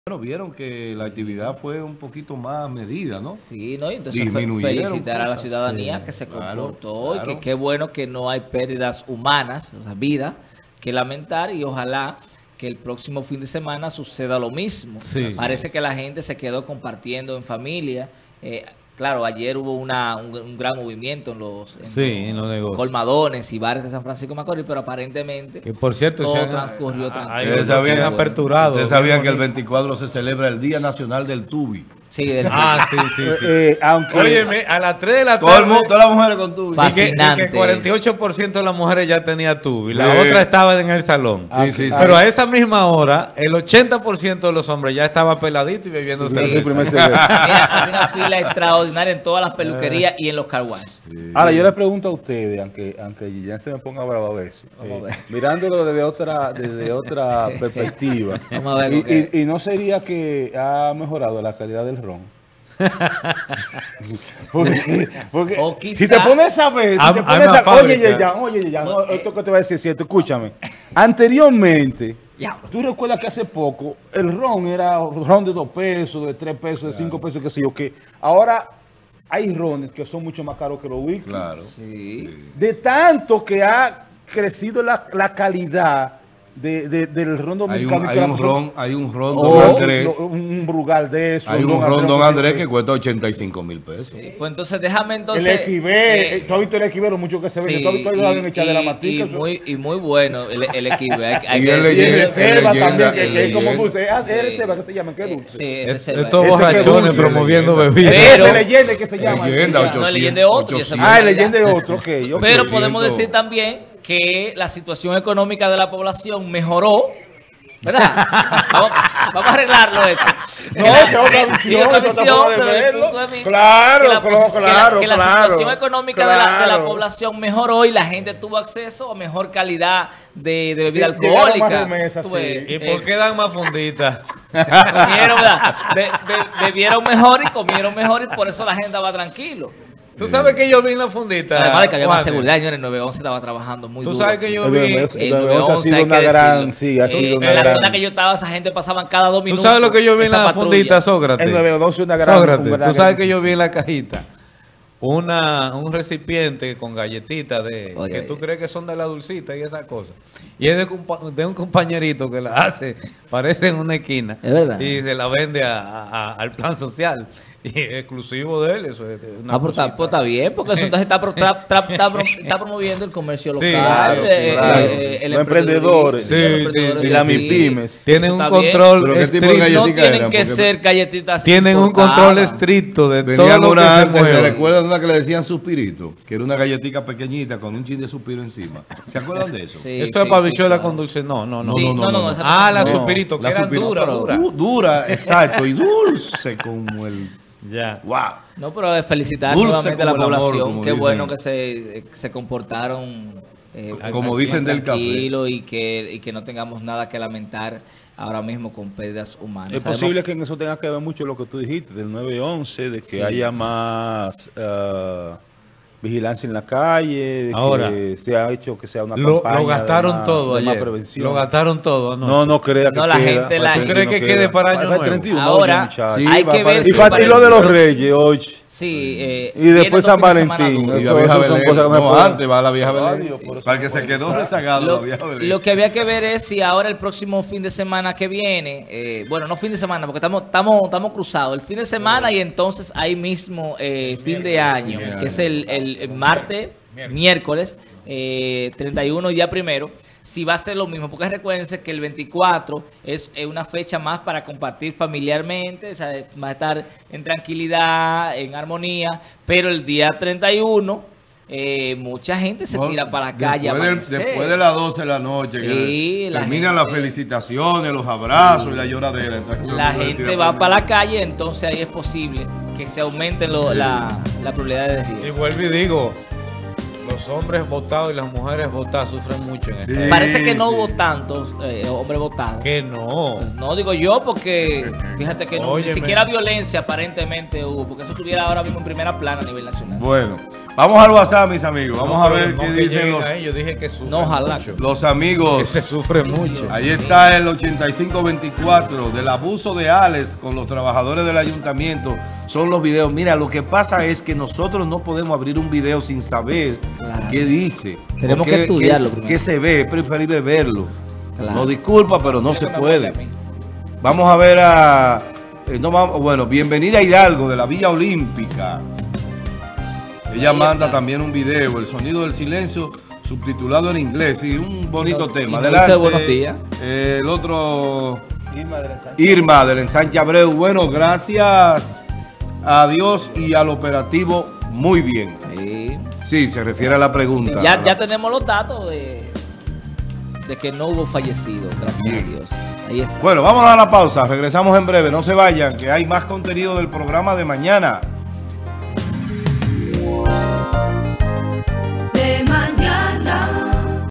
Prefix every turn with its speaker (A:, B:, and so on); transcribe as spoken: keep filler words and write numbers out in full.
A: Bueno, vieron que la actividad fue un poquito más medida, ¿no?
B: Sí, ¿no? Y entonces fe felicitar a la ciudadanía sí, que se comportó claro, claro. y que qué bueno que no hay pérdidas humanas, o sea, vida, que lamentar y ojalá que el próximo fin de semana suceda lo mismo. Sí, Parece sí. que la gente se quedó compartiendo en familia. Eh, claro, ayer hubo una, un, un gran movimiento en los, en
C: sí,
B: los,
C: en los negocios.
B: colmadones y bares de San Francisco de Macorís, pero aparentemente
C: que por cierto
B: todo
C: se han,
B: transcurrió
C: a,
B: tranquilo.
A: Ustedes sabían,
C: aperturado.
A: Ustedes sabían que el veinticuatro se celebra el Día Nacional del Tubi.
B: Sí, del
C: ah, sí, sí, sí.
D: Eh, aunque
C: Óyeme, a las tres de la tarde.
A: Todo el mundo, todas las mujeres con tubi.
B: Fascinante.
C: Y que, y que cuarenta y ocho por ciento de las mujeres ya tenía tubi. La
A: sí.
C: otra estaba en el salón.
A: Sí, sí, sí.
C: Pero a esa misma hora, el ochenta por ciento de los hombres ya estaba peladito y bebiendo sí, cerveza.
B: Sí. Mira, hay una fila extraordinaria en todas las peluquerías y en los car wash.
D: Sí. Ahora, yo les pregunto a ustedes, aunque aunque ya se me ponga bravo a veces, eh, mirándolo desde otra desde otra perspectiva,
B: Vamos a ver,
D: y,
B: okay.
D: y, y no sería que ha mejorado la calidad del ron. porque, porque
B: o quizá,
D: si te pones a ver, si
C: a,
D: te pones a,
C: a
D: oye, ya, oye, ya, no, esto que te voy a decir es cierto, escúchame. Anteriormente, tú recuerdas que hace poco el ron era ron de dos pesos, de tres pesos, de cinco pesos, qué sé yo, que ahora hay rones que son mucho más caros que los whisky.
A: Claro.
B: Sí.
D: De tanto que ha crecido la, la calidad de, de, del ron dominicano.
A: Hay un, hay un ron, hay un ron
D: oh,
A: Don Andrés.
D: Un, un Brugal de eso.
A: Hay un
D: don
A: ron Don Andrés
D: que,
A: que cuesta ochenta y cinco mil pesos.
B: Sí. Pues entonces déjame entonces.
D: El equibé, eh, tú has visto el equibé, lo mucho que se ve.
B: Sí,
D: tú has visto el ron echado de la matica.
B: Y muy, y muy bueno el, el equibé. Hay, hay
A: y
B: que
A: el
B: decir.
D: Y el selva también, que,
A: el
D: que es como
A: leyenda.
D: dulce. Ah,
B: Sí.
D: el selva, que se llama, ¿qué dulce?
B: Sí,
C: Es,
B: es
C: estos
D: Ese
C: borrachones
D: que
C: promoviendo
A: dulce,
C: bebidas.
B: Pero-
D: Ese leyenda que se llama.
A: Leyenda,
D: ese.
A: ochocientos,
B: No, el leyenda es otro, y ese
A: ochocientos.
D: Ah, el leyenda es otro, ok. okay.
B: Pero podemos decir también que la situación económica de la población mejoró. ¿Verdad? Vamos, vamos a arreglarlo esto.
D: No, esa es otra visión,
B: otra
D: esa es otra
B: visión,
D: forma de
B: pero desde el
D: verlo.
B: punto de vista
D: Claro,
B: que la,
D: claro,
B: que la-
D: claro,
B: que la
D: claro,
B: situación económica de, la, de la
D: claro.
B: población mejoró y la gente tuvo acceso a mejor calidad de, de bebida
D: Sí, llegaron
B: alcohólica.
D: más remesas,
B: Tú ves,
D: sí.
C: ¿Y
B: eh,
C: por qué dan más funditas?
B: comieron, ¿verdad? Be- be- bebieron mejor y comieron mejor y por eso la gente estaba tranquilo.
C: ¿Tú sabes que yo vi en la fundita?
B: Además de que había más
C: Juan?
B: seguridad, señores, el nueve once estaba trabajando muy
C: Tú
B: duro.
C: sabes que yo
D: El
C: vi...
D: nueve once
B: El
D: el nueve
B: nueve
D: once ha
B: once,
D: sido
B: hay
D: una
B: que
D: gran,
B: decirlo.
D: sí, ha
B: Eh,
D: sido una
B: en la
D: gran.
B: zona que yo estaba, esa gente pasaban cada dos
C: ¿Tú
B: minutos.
C: sabes lo que yo vi en
B: esa
C: la
B: patrulla.
C: fundita, Sócrates?
D: El nueve once es una gran.
C: Sócrates,
D: una
C: tú
D: gran-
C: sabes que yo vi en la cajita una, un recipiente con galletitas de
B: Oye,
C: que
B: oye.
C: tú crees que son de la dulcita y esas cosas. Y es de, compa- de un compañerito que la hace, parece en una esquina.
B: Es verdad.
C: Y se la vende a, a- al plan social. Y es exclusivo de él, eso es una
B: Ah, pero está,
C: cosita.
B: pues está bien, porque eso entonces está, pro- tra- tra- está pro- está promoviendo el comercio
C: Sí,
B: local,
C: claro,
B: eh,
D: claro.
B: eh, el
D: Los emprendedores.
B: sí, los
C: Sí,
B: emprendedores
C: sí,
D: Y las
B: sí.
D: MIPYMES.
C: Tienen
B: Eso
C: un
B: está bien.
C: control
A: Pero ¿qué tipo de
C: estricto.
B: No
A: Galletica
B: tienen
A: eran,
B: que
A: porque
B: ser galletitas
C: Tienen un
B: importadas.
C: control estricto de todo
A: Venían
C: lo que
A: una
C: se
A: antes, ¿se
C: mueve.
A: recuerdan una que le decían suspirito? Que era una galletita pequeñita con un chin de suspiro encima. ¿Se acuerdan de eso?
B: Sí,
C: Eso
B: sí,
C: es para
B: sí,
C: bichuela
B: claro.
C: con dulce. No, no, no.
B: Sí,
A: no,
B: no, no,
A: no,
B: no,
A: no.
B: esa
C: Ah, la
B: no.
C: supirito, que
A: La
C: eran
A: Supirito.
C: dura,
B: pero-
C: dura.
A: Du- dura, exacto, y dulce como el...
C: Ya.
A: ¡Wow!
B: No, pero de felicitar
A: Dulce
B: nuevamente a la
A: como el amor,
B: población.
A: como
B: Qué
A: dicen.
B: bueno que se, se comportaron eh,
A: Como dicen del café.
B: tranquilo y que, y que no tengamos nada que lamentar ahora mismo con pérdidas humanas.
D: Es
B: Sabemos-
D: posible que en eso tenga que ver mucho lo que tú dijiste, del nueve once, de que
B: Sí.
D: haya más ah, vigilancia en la calle, de
C: Ahora,
D: que se ha hecho que sea una
C: Lo,
D: campaña
C: lo gastaron
D: de más,
C: todo
D: de más
C: ayer.
D: prevención.
C: Lo gastaron todo anoche.
D: No, no crea que
B: No, la
D: queda.
B: gente, la
D: Para
B: gente-
C: ¿Tú crees
D: no
C: que
D: queda.
C: quede para año
D: Para
C: nuevo?
D: treinta y uno,
B: Ahora,
D: oye, muchacho.
A: Sí,
B: hay
A: va
B: que
A: para
B: ver
A: el
D: Y,
B: si
D: fa-
B: para
D: y
B: el-
D: lo de los Reyes, oye.
B: Sí, eh,
D: Y después
B: vienen
D: San
B: dos fines de semana
D: Valentín.
B: duros.
A: Y
D: Eso-
A: la vieja
D: eso son
A: Belén.
D: cosas que no
A: No,
D: pueden-
A: antes va la vieja
D: Ay,
A: Belén.
D: Dios, por eso
A: Para que
D: no
A: se
D: puede.
A: quedó rezagado
B: Lo,
A: la vieja Belén.
B: lo que había que ver es si ahora el próximo fin de semana que viene, eh, bueno, no fin de semana, porque estamos estamos estamos cruzados, el fin de semana y entonces ahí mismo eh, fin de año, que es el, el- el martes, miércoles, eh, treinta y uno y día primero, si va a ser lo mismo, porque recuérdense que el veinticuatro es eh, una fecha más para compartir familiarmente, o sea, va a estar en tranquilidad, en armonía, pero el día treinta y uno... Eh, mucha gente se
A: No,
B: tira para la calle a
A: después, del-
B: amanecer.
A: después de las doce de la noche, que
B: Sí, la
A: terminan
B: gente-
A: las felicitaciones, los abrazos y la lloradera. Entonces, todo el
B: La
A: mundo se
B: gente
A: tira
B: va
A: por
B: para
A: el-
B: la calle, entonces ahí es posible que se aumente lo- la, la probabilidad de
C: Y
B: riesgo.
C: vuelvo y digo, los hombres votados y las mujeres votadas sufren mucho en
A: Sí.
C: esta.
B: Parece que no
A: sí.
B: hubo tantos eh, hombres votados.
C: Que no.
B: No digo yo porque fíjate que no, ni
C: Óyeme.
B: siquiera violencia aparentemente hubo, porque eso estuviera ahora mismo en primera plana a nivel nacional.
A: Bueno, Vamos al WhatsApp, mis amigos. Vamos
C: No,
A: a
C: pero
A: ver
C: no
A: qué
C: que
A: dicen
C: lleguen
A: los,
C: ahí, yo dije que sufre
B: No, ojalá.
C: mucho.
A: los
C: Que
A: amigos.
C: se sufre mucho.
A: Ahí está el ochenta y cinco veinticuatro del abuso de Alex con los trabajadores del ayuntamiento. Son los videos. Mira, lo que pasa es que nosotros no podemos abrir un video sin saber
B: Claro.
A: qué dice.
B: Tenemos
A: o
B: que
A: qué-
B: estudiarlo
A: qué-
B: primero.
A: qué se ve, es preferible verlo.
B: Claro.
A: No disculpa, pero no se
B: me
A: puede.
B: apoya a mí.
A: Vamos a ver a... eh, no vamos, bueno, bienvenida a Hidalgo de la Villa Olímpica. Ella
B: Ahí
A: manda
B: está.
A: también un video, El sonido del silencio, subtitulado en inglés. Sí, un bonito
B: Y no-
A: tema.
B: y no
A: Adelante.
B: dice buenos días.
A: Eh, el otro... Irma del Ensanche Abreu. Bueno, gracias a Dios y al operativo, muy bien.
B: Sí.
A: Sí, se refiere a la pregunta.
B: Ya, ya tenemos los datos de, de que no hubo fallecido, gracias
A: Sí.
B: a Dios. Ahí está.
A: Bueno, vamos a dar la pausa. Regresamos en breve. No se vayan, que hay más contenido del programa de mañana.